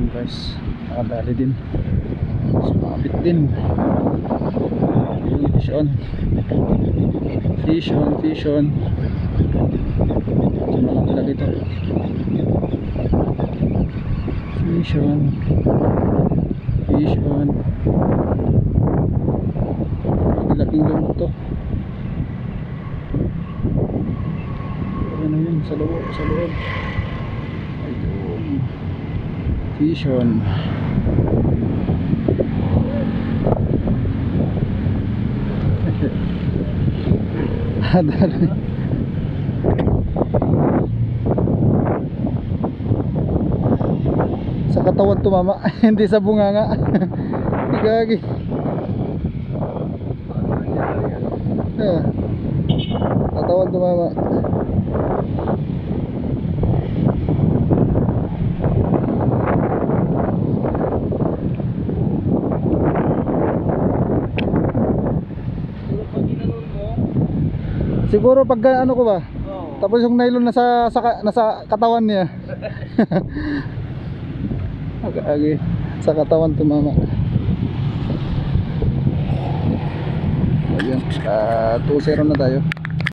Ayun guys, nakadali din. Sumabit din. Fish on. Fish on, fish on. Sumala talaga ito. Fish on. Fish on. Laking lumot to. Ano yun? Sa loob, sa loob. Ayun. Fish on. Dali. Sa katawan tumama. Hindi sa bunganga. Gagi. Katawan tumama. Siguro pag ano ko ba? Oh. Tapos yung nylon nasa katawan niya. Okay, sa katawan tumama. Ayun, 2-0 na tayo.